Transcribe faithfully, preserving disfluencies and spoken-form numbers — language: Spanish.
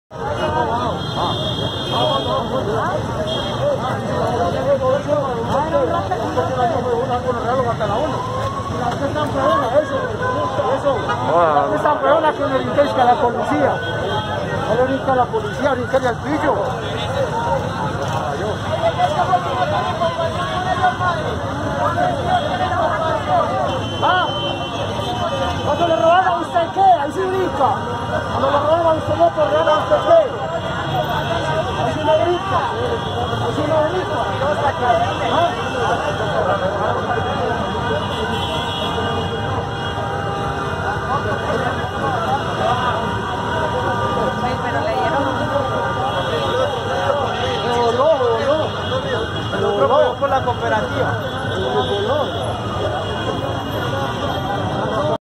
Es campeona que le brinca a la policía. No le brinca a la policía, brinca al pillo. Ah, cuando le robaron a usted qué, ahí sí brinca. Cuando le robaron a usted no, por robar a usted qué. Ahí sí no brinca. Ahí sí no brinca. ¿Ah? Pero le dieron voló, voló. Voló por la cooperativa. Voló.